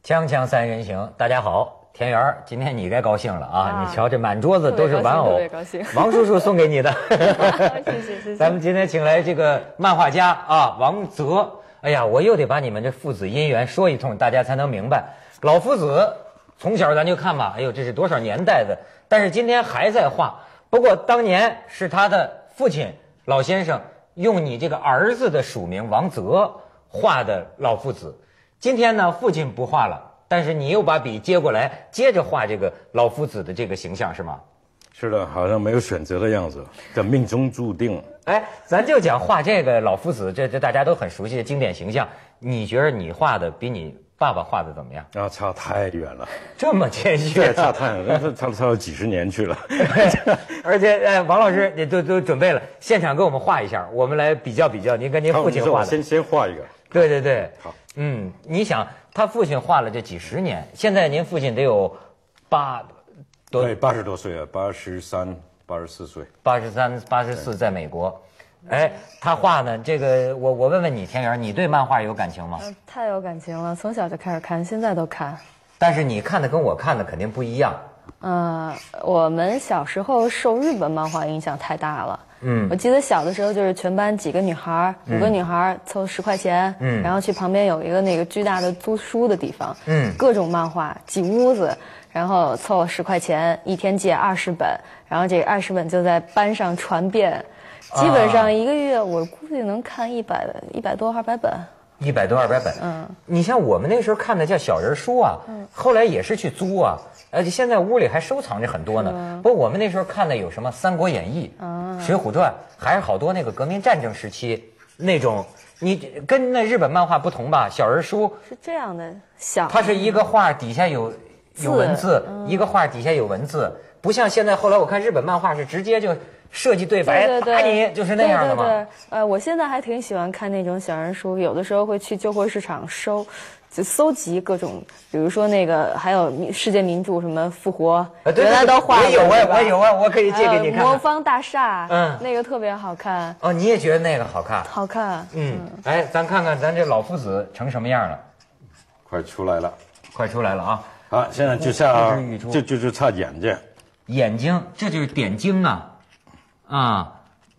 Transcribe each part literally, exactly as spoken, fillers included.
锵锵三人行，大家好，田园，今天你该高兴了啊！啊你瞧这满桌子都是玩偶，王叔叔送给你的， 谢谢谢谢。 咱们今天请来这个漫画家啊，王泽。哎呀，我又得把你们这父子姻缘说一通，大家才能明白。老夫子从小咱就看吧，哎呦，这是多少年代的，但是今天还在画。不过当年是他的父亲老先生用你这个儿子的署名王泽画的老夫子。今天呢，父亲不画了，但是你又把笔接过来，接着画这个老夫子的这个形象，是吗？ 是的，好像没有选择的样子，这命中注定。 哎，咱就讲画这个老夫子，这这大家都很熟悉的经典形象。你觉得你画的比你爸爸画的怎么样？ 啊，差太远了， 这么谦虚、 对，差太远了，差差了几十年去了。 而且，呃，王老师，你都都准备了，现场给我们画一下，我们来比较比较，您跟您父亲画的。 先先画一个。 对对对， 好。 嗯，你想，他父亲画了这几十年，现在您父亲得有八多， 对，八十多岁了，八十三、八十四岁， 八十三、八十四，在美国。哎，他画呢，这个我我问问你，田园，你对漫画有感情吗？ 呃、太有感情了，从小就开始看，现在都看。 但是你看的跟我看的肯定不一样。 呃，我们小时候受日本漫画影响太大了。 嗯， 我记得小的时候就是全班几个女孩，嗯、五个女孩凑十块钱，嗯，然后去旁边有一个那个巨大的租书的地方，嗯，各种漫画挤屋子，然后凑十块钱，一天借二十本，然后这二十本就在班上传遍，基本上一个月我估计能看一百一百多二百本。 一百多二百本，嗯，你像我们那时候看的叫小人书啊，嗯，后来也是去租啊，而且现在屋里还收藏着很多呢。不过我们那时候看的有什么《三国演义》《水浒传》，还是好多那个革命战争时期那种。你跟那日本漫画不同吧？小人书是这样的，小它是一个画底下有有文字， 嗯、 一个画底下有文字，不像现在后来我看日本漫画是直接就。设计对白， 对对打你就是那样的嘛。 对对对，呃，我现在还挺喜欢看那种小人书，有的时候会去旧货市场收，就搜集各种，比如说那个还有世界名著什么复活， 呃、对原来都画过。 我有啊，我有啊，我可以借给你看。 魔方大厦， 嗯， 那个特别好看。 哦，你也觉得那个好看？ 好看。 嗯，哎，咱看看咱这老夫子成什么样了？ 快出来了， 快出来了啊！ 好，现在就差就就就差眼睛， 眼睛，这就是点睛啊，啊。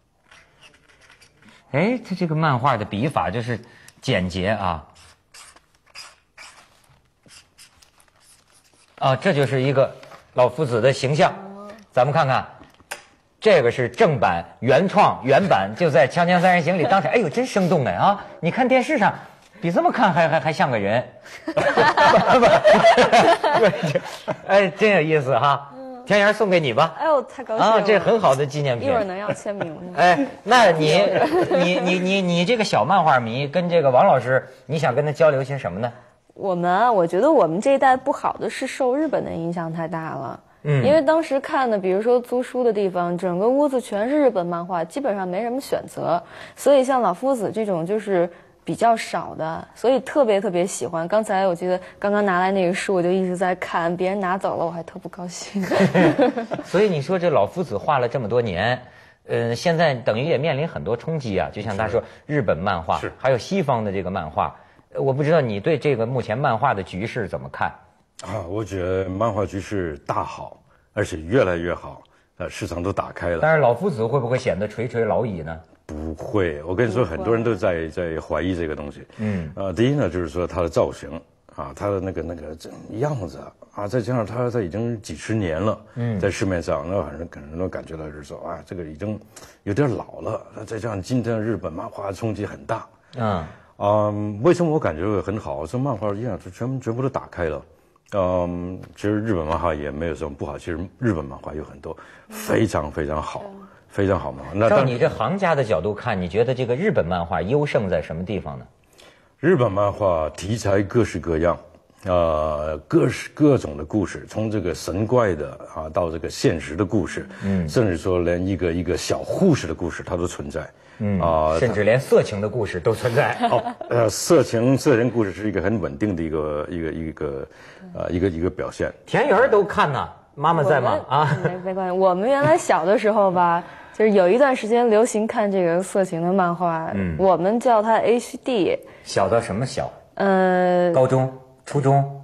哎，他这个漫画的笔法就是简洁啊，啊，这就是一个老夫子的形象。咱们看看，这个是正版原创原版，就在《锵锵三人行》里当场，哎呦，真生动的啊！你看电视上，比这么看还还还像个人，哎，真有意思哈。田园送给你吧！ 哎呦，太高兴了！ 啊，这很好的纪念品。 一会儿能要签名吗？ 哎，那你你你你你这个小漫画迷跟这个王老师，你想跟他交流些什么呢？ 我们，我觉得我们这一代不好的是受日本的影响太大了。嗯，因为当时看的，比如说租书的地方，整个屋子全是日本漫画，基本上没什么选择，所以像老夫子这种就是比较少的，所以特别特别喜欢。刚才我记得刚刚拿来那个书，我就一直在看，别人拿走了我还特不高兴。 所以你说这老夫子画了这么多年，呃，现在等于也面临很多冲击啊。就像他说，日本漫画还有西方的这个漫画，我不知道你对这个目前漫画的局势怎么看？ 啊，我觉得漫画局势大好，而且越来越好，呃，市场都打开了。 但是老夫子会不会显得垂垂老矣呢？ 不会，我跟你说，很多人都在在怀疑这个东西。嗯，呃，第一呢，就是说他的造型啊，他的那个那个样子啊，再加上他他已经几十年了，嗯，在市面上，那很多可能都感觉到就是说啊，这个已经有点老了。再加上今天日本漫画冲击很大。嗯，嗯，为什么我感觉很好？这漫画一样，全全部都打开了。嗯，其实日本漫画也没有什么不好，其实日本漫画有很多非常非常好。非常好嘛。那照你这行家的角度看，你觉得这个日本漫画优胜在什么地方呢？ 日本漫画题材各式各样，呃，各式各种的故事，从这个神怪的啊到这个现实的故事，嗯，甚至说连一个一个小护士的故事它都存在，嗯啊， 甚至连色情的故事都存在。 哦，呃，色情色情故事是一个很稳定的一个一个一个呃一个一个表现。 田园都看呢，妈妈在吗？啊， 没没关系。我们原来小的时候吧。就是有一段时间流行看这个色情的漫画，嗯，我们叫它 H D。 小到什么小？ 呃， 高中、初中、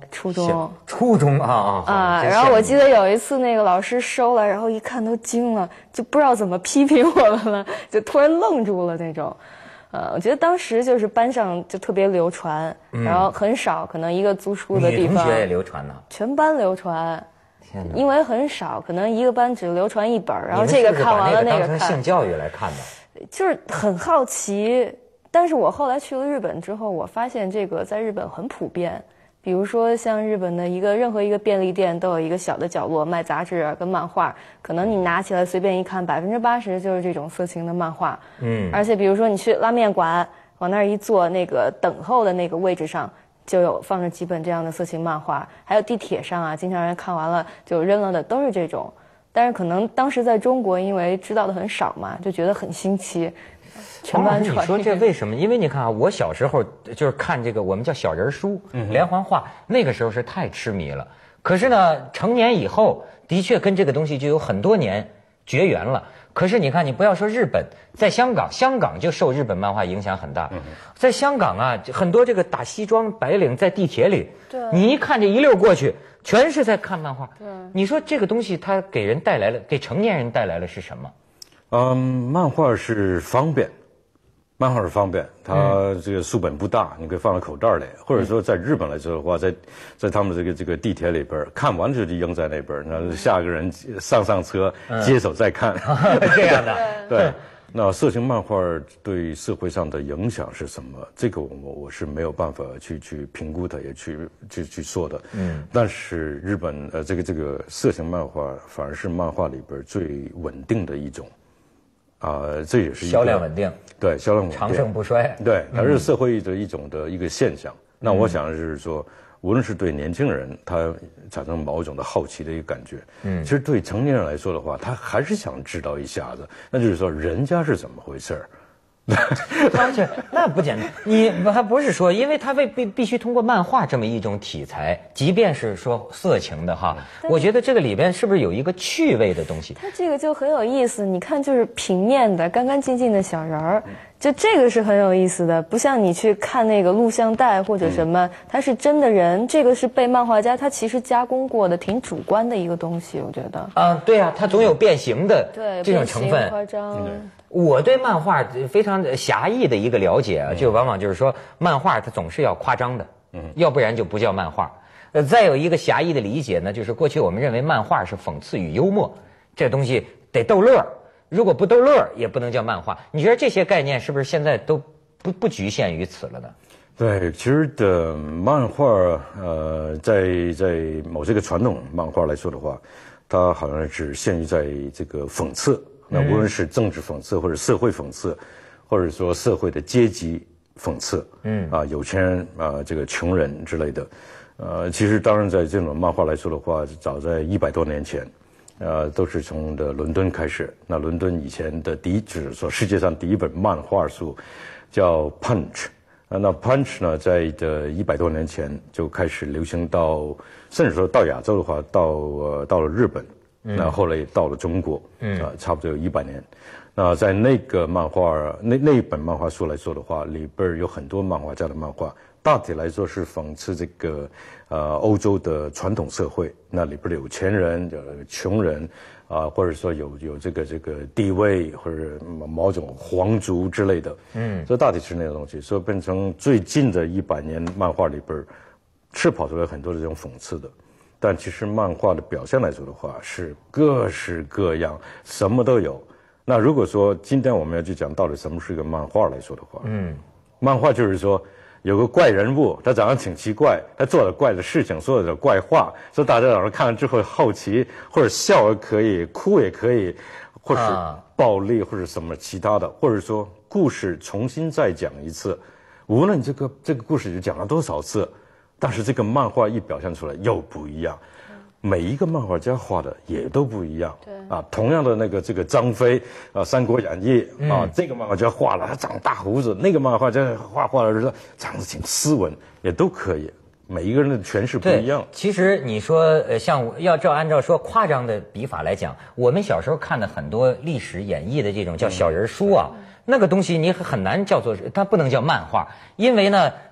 初中， 初中啊啊啊！然后我记得有一次那个老师收了，然后一看都惊了，就不知道怎么批评我们了，就突然愣住了那种。呃，我觉得当时就是班上就特别流传，嗯、然后很少可能一个租书的地方， 女同学也流传呢， 全班流传。 天哪！ 因为很少，可能一个班只流传一本，然后这个看完了那个看。 当成性教育来看的， 就是很好奇。但是我后来去了日本之后，我发现这个在日本很普遍。比如说像日本的一个任何一个便利店都有一个小的角落卖杂志跟漫画，可能你拿起来随便一看，百分之八十就是这种色情的漫画。嗯，而且比如说你去拉面馆，往那儿一坐，那个等候的那个位置上就有放着几本这样的色情漫画，还有地铁上啊，经常人看完了就扔了的都是这种。但是可能当时在中国，因为知道的很少嘛，就觉得很新奇。全班传。 你说这为什么？因为你看啊，我小时候就是看这个我们叫小人书、嗯、连环画，那个时候是太痴迷了。可是呢，成年以后的确跟这个东西就有很多年绝缘了。可是你看，你不要说日本，在香港，香港就受日本漫画影响很大。在香港啊，很多这个打西装白领在地铁里，对，你一看这一溜过去，全是在看漫画。对，你说这个东西它给人带来了，给成年人带来了是什么？ 嗯，漫画是方便，漫画是方便，它这个书本不大，你可以放到口袋里，或者说在日本来说的话，在在他们这个这个地铁里边，看完就扔在那边，然后下个人上上车接手再看， 这样的。 对，那色情漫画对社会上的影响是什么？这个我我是没有办法去去评估它，也去去去说的。嗯，但是日本呃这个这个色情漫画反而是漫画里边最稳定的一种。啊、呃，这也是一个销量稳定， 对，销量稳定， 长盛不衰， 对，它是社会的一种的一个现象。嗯、那我想是说，无论是对年轻人，他产生某种的好奇的一个感觉，嗯，其实对成年人来说的话，他还是想知道一下子，那就是说人家是怎么回事儿。 而且那不简单，你还不是说，因为他为必必须通过漫画这么一种题材，即便是说色情的哈，我觉得这个里边是不是有一个趣味的东西？ 它这个就很有意思，你看就是平面的、干干净净的小人儿，就这个是很有意思的，不像你去看那个录像带或者什么，它是真的人，这个是被漫画家他其实加工过的，挺主观的一个东西，我觉得。 啊，对啊，它总有变形的对这种成分， 夸张。 我对漫画非常狭义的一个了解啊，就往往就是说，漫画它总是要夸张的，嗯，要不然就不叫漫画。呃，再有一个狭义的理解呢，就是过去我们认为漫画是讽刺与幽默，这东西得逗乐，如果不逗乐也不能叫漫画。你觉得这些概念是不是现在都不不局限于此了呢？ 对，其实的漫画，呃，在在某这个传统漫画来说的话，它好像只限于在这个讽刺。那无论是政治讽刺，或者社会讽刺，或者说社会的阶级讽刺，嗯啊，有钱人啊，这个穷人之类的，呃，其实当然在这种漫画来说的话，早在一百多年前，呃，都是从的伦敦开始。那伦敦以前的第一，就是说世界上第一本漫画书，叫《Punch》。啊，那 Punch 呢，在的一百多年前就开始流行到，甚至说到亚洲的话，到呃到了日本。那后来也到了中国，嗯啊，差不多有一百年。那在那个漫画那那一本漫画书来说的话，里边有很多漫画家的漫画，大体来说是讽刺这个呃欧洲的传统社会。那里边有钱人、有穷人啊，或者说有有这个这个地位或者某种皇族之类的，嗯，所以大体是那个东西。所以变成最近的一百年漫画里边，是跑出来很多的这种讽刺的。但其实漫画的表现来说的话，是各式各样，什么都有。那如果说今天我们要去讲到底什么是一个漫画来说的话，嗯，漫画就是说有个怪人物，他长得挺奇怪，他做了怪的事情，说了怪话，所以大家早上看了之后好奇，或者笑也可以，哭也可以，或是暴力或者什么其他的，或者说故事重新再讲一次，无论这个这个故事就讲了多少次。但是这个漫画一表现出来又不一样，每一个漫画家画的也都不一样。对啊，同样的那个这个张飞啊，《三国演义》啊，这个漫画家画了他长大胡子，那个漫画家画画的时候长得挺斯文，也都可以。每一个人的诠释不一样。 其实你说呃，像要照按照说夸张的笔法来讲，我们小时候看的很多历史演绎的这种叫小人书啊。嗯那个东西你很难叫做，它不能叫漫画，因为呢，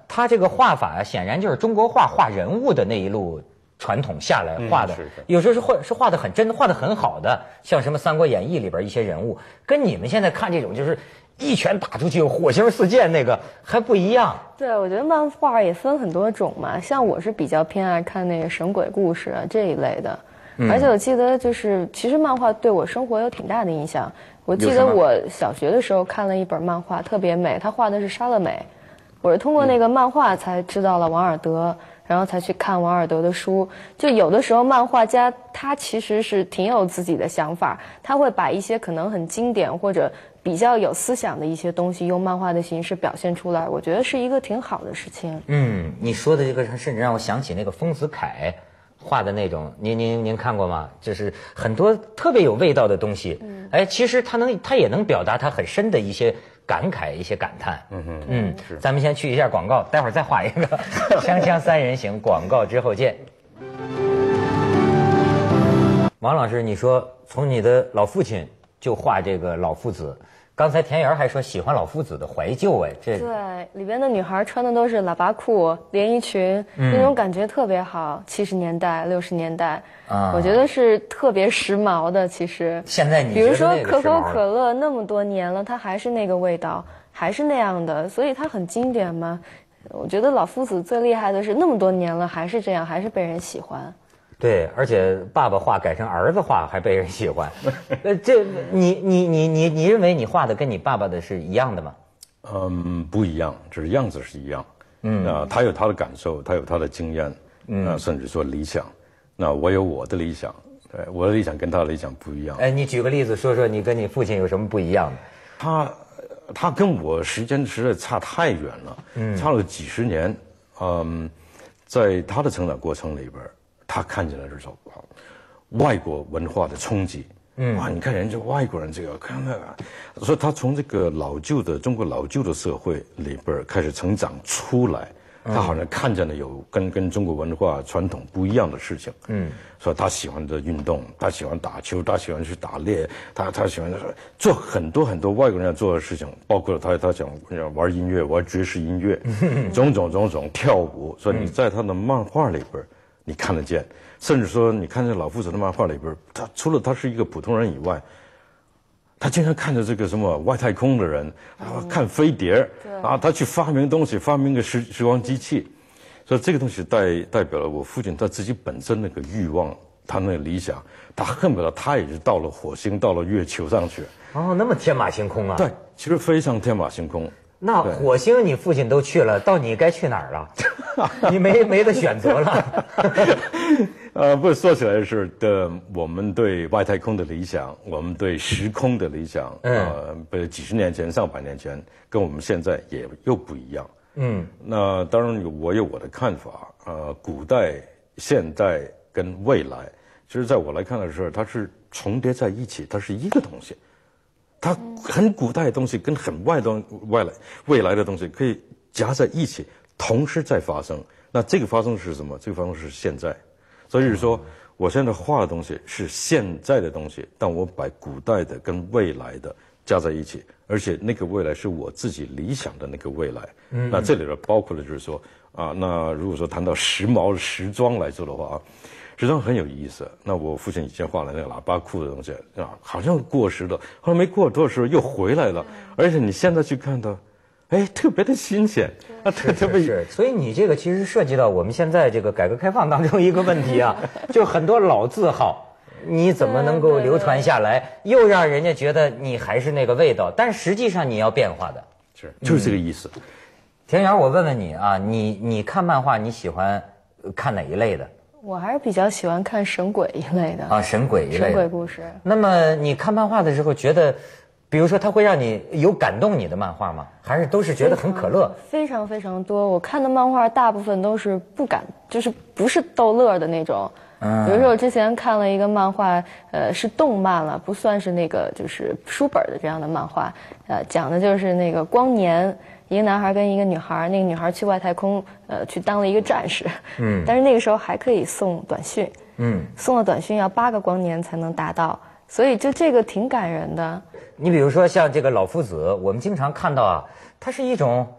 他这个画法显然就是中国画画人物的那一路传统下来画的， 嗯、是有时候是画是画的很真，画的很好的，像什么《三国演义》里边一些人物，跟你们现在看这种就是一拳打出去火星四溅那个还不一样。 对，我觉得漫画也分很多种嘛，像我是比较偏爱看那个神鬼故事啊这一类的，嗯、而且我记得就是其实漫画对我生活有挺大的影响。我记得我小学的时候看了一本漫画，特别美，他画的是莎乐美，我是通过那个漫画才知道了王尔德。然后才去看王尔德的书，就有的时候漫画家他其实是挺有自己的想法，他会把一些可能很经典或者比较有思想的一些东西用漫画的形式表现出来，我觉得是一个挺好的事情。 嗯，你说的这个甚至让我想起那个丰子恺画的那种，您您您看过吗？就是很多特别有味道的东西，嗯、哎，其实他能他也能表达他很深的一些感慨一些感叹。嗯哼嗯，是。咱们先去一下广告，待会儿再画一个锵锵三人行，广告之后见。王老师，你说从你的老父亲就画这个老夫子，刚才田园还说喜欢老夫子的怀旧，哎，这对里边的女孩穿的都是喇叭裤、连衣裙，嗯、那种感觉特别好。七十年代、六十年代，啊，我觉得是特别时髦的。其实现在你比如说可口可乐那么多年了，它还是那个味道，还是那样的，所以它很经典嘛。我觉得老夫子最厉害的是那么多年了还是这样，还是被人喜欢。 对，而且爸爸画改成儿子画还被人喜欢。呃，这你你你你你认为你画的跟你爸爸的是一样的吗？ 嗯，不一样，只是样子是一样。嗯啊，他有他的感受，他有他的经验，嗯、啊，甚至说理想。那我有我的理想，对，我的理想跟他的理想不一样。 哎，你举个例子说说你跟你父亲有什么不一样的？ 他他跟我时间实在差太远了，嗯，差了几十年。嗯，在他的成长过程里边。他看见了这种外国文化的冲击，嗯，哇，你看人家外国人这个看那个，所以他从这个老旧的中国老旧的社会里边开始成长出来，他好像看见了有跟跟中国文化传统不一样的事情，嗯，所以他喜欢的运动，他喜欢打球，他喜欢去打猎，他他喜欢做很多很多外国人要做的事情，包括他他想玩音乐，玩爵士音乐，种种种种跳舞，所以你在他的漫画里边。你看得见，甚至说你看这老夫子的漫画里边，他除了他是一个普通人以外，他经常看着这个什么外太空的人，啊，看飞碟，啊，他去发明东西，发明个时时光机器，所以这个东西代代表了我父亲他自己本身那个欲望，他那个理想，他恨不得他也是到了火星，到了月球上去。 哦，那么天马行空啊！ 对，其实非常天马行空。 那火星你父亲都去了，到你该去哪儿了？你没没得选择了。 呃，不说起来是的，我们对外太空的理想，我们对时空的理想，呃，不，几十年前、上百年前，跟我们现在也又不一样。嗯，那当然有我有我的看法。呃，古代、现代跟未来，其实在我来看的时候，它是重叠在一起，它是一个东西。它很古代的东西跟很外东外来未来的东西可以夹在一起，同时在发生。那这个发生是什么？这个发生是现在。所以说，我现在画的东西是现在的东西，但我把古代的跟未来的加在一起，而且那个未来是我自己理想的那个未来。嗯，那这里边包括了就是说啊，那如果说谈到时髦时装来说的话啊。时装很有意思。那我父亲以前画的那个喇叭裤的东西啊，好像过时了，后来没过多少时候又回来了，而且你现在去看到，哎，特别的新鲜啊，特特别是。所以你这个其实涉及到我们现在这个改革开放当中一个问题啊，就很多老字号，你怎么能够流传下来，又让人家觉得你还是那个味道，但实际上你要变化的， 是就是这个意思。嗯、 田园，我问问你啊，你你看漫画，你喜欢看哪一类的？ 我还是比较喜欢看神鬼一类的啊，神鬼一类的神鬼故事。 那么你看漫画的时候，觉得，比如说它会让你有感动你的漫画吗？还是都是觉得很可乐？ 非常非常多，我看的漫画大部分都是不感，就是不是逗乐的那种。嗯，比如说我之前看了一个漫画，呃，是动漫了，不算是那个就是书本的这样的漫画，呃，讲的就是那个光年。一个男孩跟一个女孩，那个女孩去外太空，呃，去当了一个战士。嗯，但是那个时候还可以送短信。嗯，送了短信要八个光年才能达到，所以就这个挺感人的。 你比如说像这个老夫子，我们经常看到啊，它是一种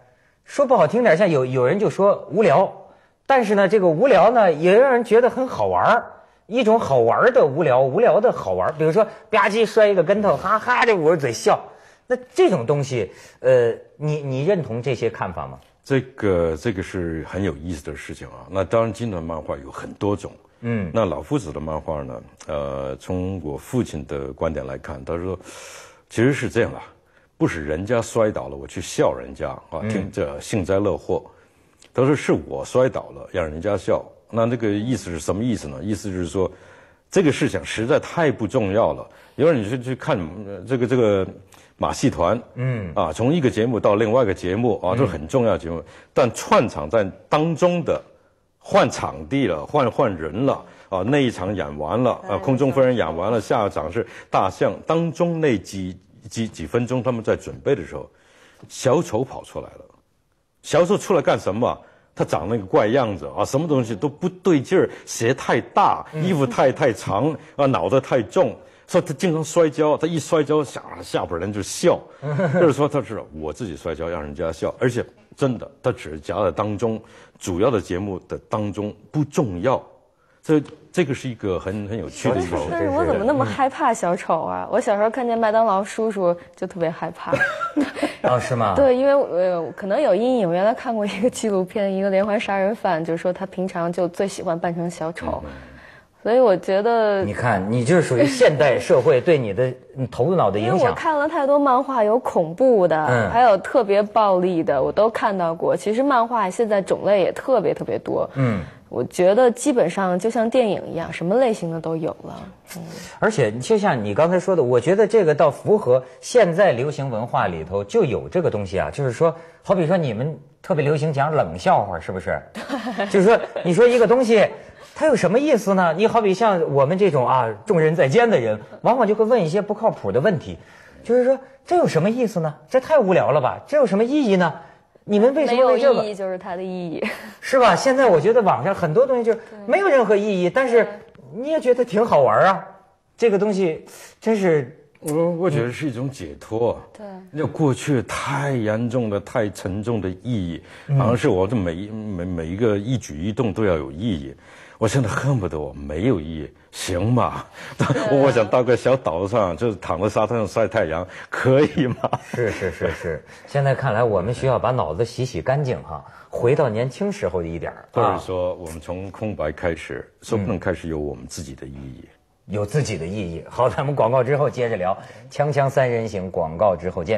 说不好听点，像有有人就说无聊，但是呢，这个无聊呢，也让人觉得很好玩儿，一种好玩的无聊，无聊的好玩。比如说吧唧摔一个跟头，哈哈就捂着嘴笑，那这种东西，呃，你你认同这些看法吗？ 这个这个是很有意思的事情啊。那当然，金轮漫画有很多种。嗯，那老夫子的漫画呢？呃，从我父亲的观点来看，他说，其实是这样的，不是人家摔倒了，我去笑人家啊，听着幸灾乐祸。他说是我摔倒了，让人家笑。那这个意思是什么意思呢？意思就是说，这个事情实在太不重要了。有人你去去看这个这个。马戏团，嗯啊，从一个节目到另外一个节目啊，都是很重要的节目。嗯、但串场在当中的换场地了，换换人了啊，那一场演完了啊，空中夫人演完了，下一场是大象。当中那几几几分钟，他们在准备的时候，小丑跑出来了。小丑出来干什么？他长那个怪样子啊，什么东西都不对劲儿，鞋太大，衣服太太长啊，脑袋太重。所以他经常摔跤，他一摔跤下下边人就笑，就是说他是我自己摔跤让人家笑，而且真的他只是夹在当中，主要的节目的当中不重要，这这个是一个很很有趣的一个。 但是我怎么那么害怕小丑啊？我小时候看见麦当劳叔叔就特别害怕。 哦，是吗？ 对，因为呃可能有阴影。我原来看过一个纪录片，一个连环杀人犯，就说他平常就最喜欢扮成小丑。嗯，所以我觉得， 你看，你就是属于现代社会对你的你头脑的影响。 因为我看了太多漫画，有恐怖的，嗯、还有特别暴力的，我都看到过。其实漫画现在种类也特别特别多。嗯，我觉得基本上就像电影一样，什么类型的都有了。嗯， 而且就像你刚才说的，我觉得这个倒符合现在流行文化里头就有这个东西啊，就是说，好比说你们特别流行讲冷笑话，是不是？就是说，你说一个东西。它有什么意思呢？你好比像我们这种啊众人在奸的人，往往就会问一些不靠谱的问题，就是说这有什么意思呢？这太无聊了吧？这有什么意义呢？你们为什么为这个？ 没有意义就是它的意义， 是吧？现在我觉得网上很多东西就没有任何意义，但是你也觉得挺好玩啊。这个东西真是， 我我觉得是一种解脱。对，那过去太严重的、太沉重的意义，好像是我的每每每一个一举一动都要有意义。我现在恨不得我没有意义，行吗？我想到个小岛上，就是躺在沙滩上晒太阳，可以吗？ 是是是是。现在看来，我们需要把脑子洗洗干净哈，回到年轻时候的一点儿。 或者说，我们从空白开始，说不能开始有我们自己的意义， 嗯、有自己的意义。好，咱们广告之后接着聊《锵锵三人行》，广告之后见。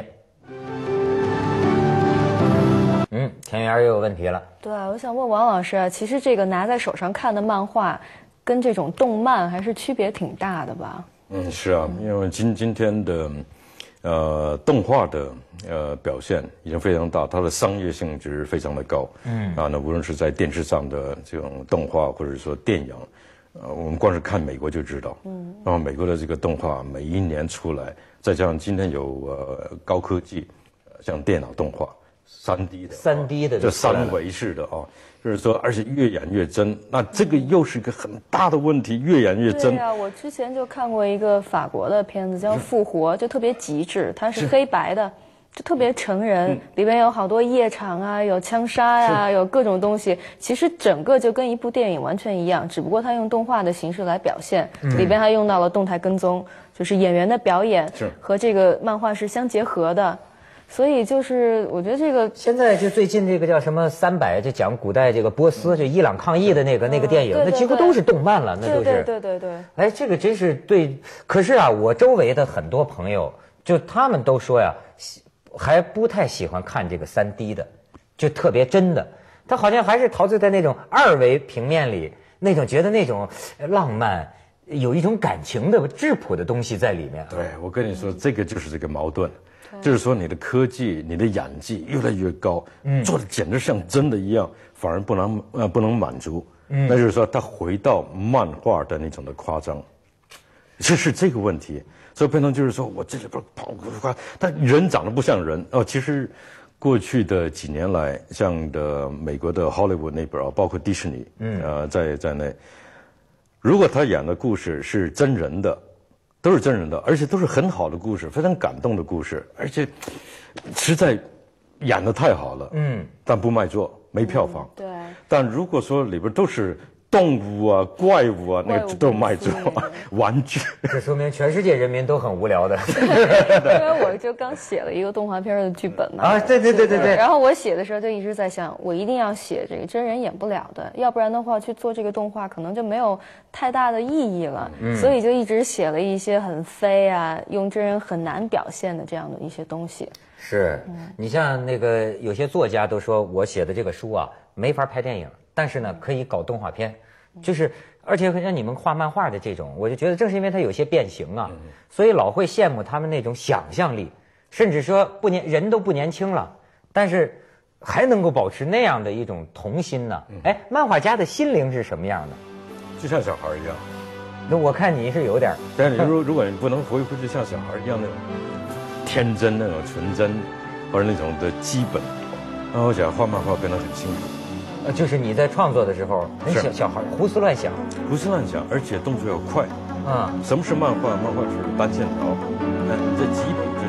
嗯，田园又有问题了。 对，我想问王老师啊，其实这个拿在手上看的漫画，跟这种动漫还是区别挺大的吧？ 嗯，是啊，因为今今天的，呃，动画的呃表现已经非常大，它的商业性质非常的高。嗯，啊，那无论是在电视上的这种动画，或者说电影，呃，我们光是看美国就知道。嗯，然后美国的这个动画每一年出来，再加上今天有呃高科技，像电脑动画。三 D 的， 三 D 的， 就三维式的啊，就是说，而且越演越真。那这个又是一个很大的问题，越演越真。 对啊，我之前就看过一个法国的片子叫《复活》，就特别极致，它是黑白的，就特别成人，嗯、里边有好多夜场啊，有枪杀呀、啊，有各种东西。其实整个就跟一部电影完全一样，只不过它用动画的形式来表现，嗯、里边还用到了动态跟踪，就是演员的表演和这个漫画是相结合的。所以就是我觉得这个现在就最近这个叫什么三百，就讲古代这个波斯，就伊朗抗议的那个那个电影，那几乎都是动漫了，那都是。 对对对对。 哎，这个真是对。可是啊，我周围的很多朋友，就他们都说呀，还不太喜欢看这个三 D 的，就特别真的。他好像还是陶醉在那种二维平面里，那种觉得那种浪漫，有一种感情的质朴的东西在里面。 对，我跟你说，这个就是这个矛盾。就是说，你的科技、你的演技越来越高，嗯，做的简直像真的一样，反而不能呃不能满足，嗯，那就是说，他回到漫画的那种的夸张，这是这个问题。所以变成就是说我这里边跑夸，但人长得不像人哦。其实过去的几年来，像的美国的 Hollywood 那边啊，包括迪士尼，嗯，呃，在在内，如果他演的故事是真人的。都是真人的，而且都是很好的故事，非常感动的故事，而且实在演得太好了，嗯，但不卖座，没票房。 对。 但如果说里边都是动物啊、怪物啊，那个都卖座，玩具。 这说明全世界人民都很无聊的。 因为我就刚写了一个动画片的剧本嘛。 啊，对对对对对。 然后我写的时候就一直在想，我一定要写这个真人演不了的，要不然的话去做这个动画可能就没有太大的意义了。嗯。所以就一直写了一些很飞啊，用真人很难表现的这样的一些东西。 是，你像那个有些作家都说我写的这个书啊没法拍电影，但是呢可以搞动画片，就是而且像你们画漫画的这种，我就觉得正是因为它有些变形啊，所以老会羡慕他们那种想象力，甚至说不年人都不年轻了，但是还能够保持那样的一种童心呢。哎，漫画家的心灵是什么样的？ 就像小孩一样。 那我看你是有点， 但是如如果你不能回复，就像小孩一样那种天真、那种纯真，或者那种的基本，那我想画漫画变得很辛苦。 呃，就是你在创作的时候，那小小孩胡思乱想， 胡思乱想，而且动作要快。啊，什么是漫画？漫画是单线条，那你这几笔。